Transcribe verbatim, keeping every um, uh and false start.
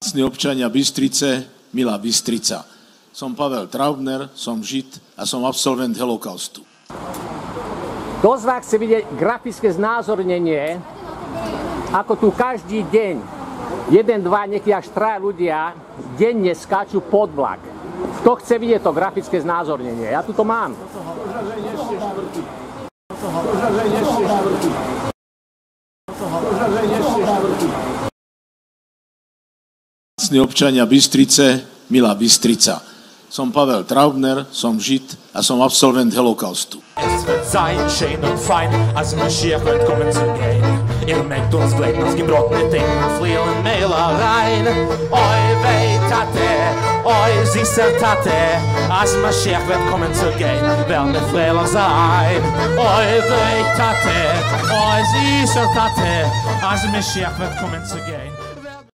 Milí občania Bystrice, milá Bystrica. Som Pavel Traubner, som Žid a som absolvent holokaustu. Kto z vás chce vidieť grafické znázornenie, ako tu každý deň jeden, dva, niekedy až traja ľudia denne skáču pod vlak? Kto chce vidieť to grafické znázornenie? Ja tu to mám. Milí občania Bystrice, milá Bystrica. Som Pavel Traubner, som Žid a som absolvent holokaustu. Es wird sein, schön und fein, als Mashiach wird kommen zu gehen. Ihr merkt uns, bleibt uns gebrot mit den fliehenden Mehlereien. Oi, weh, Tate, oi, süßer Tate, als Mashiach wird kommen zu gehen, werden wir Freiler sein. Oi, weh, Tate, oi, süßer Tate, als Mashiach wird kommen zu gehen.